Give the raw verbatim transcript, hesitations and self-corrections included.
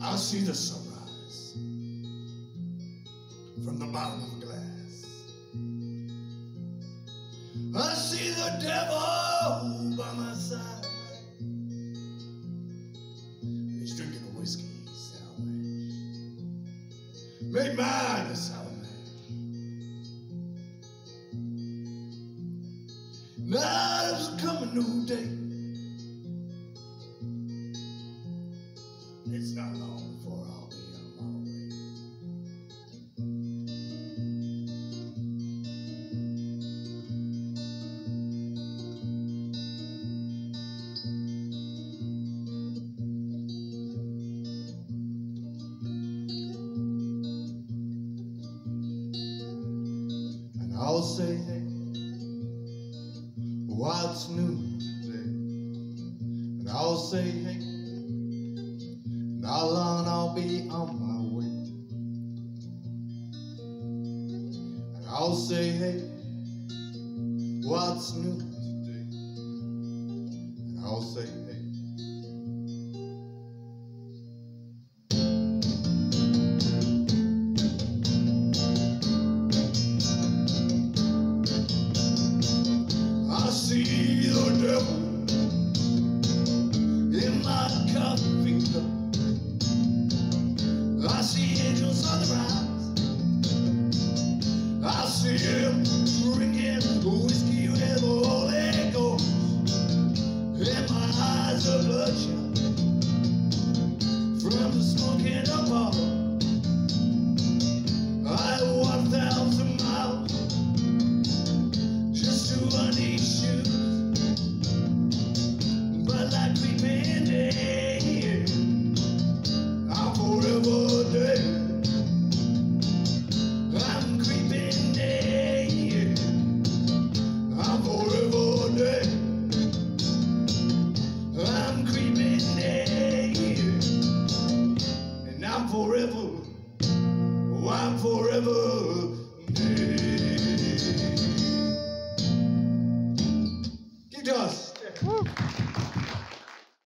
I see the sunrise from the bottom of a glass. I see the devil by my side. He's drinking a whiskey sour mash. Make mine a sour mash. Now there's a coming new day. It's not long before I'll be on my way. And I'll say, hey, what's new today? And I'll say, hey, how long I'll be on my way. And I'll say, hey, what's new today? And I'll say, hey. I see the devil in my coffee cup. I see angels on the rise. I see him drinking whiskey with the Holy Ghost. And my eyes are bloodshot.